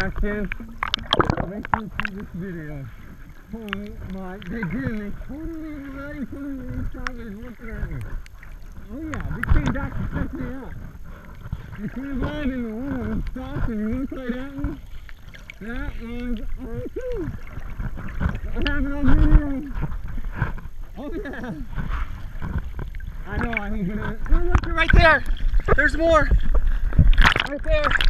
question. Make sure you see this video. Oh my, they totally ready for me. Each time they're looking at me. Oh yeah, they came back to check me out. You came out in the wind and stopped and you looked right at me. That was awesome. I have it on video. Oh yeah. I know I ain't gonna. Oh, look, you're right there. There's more. Right there.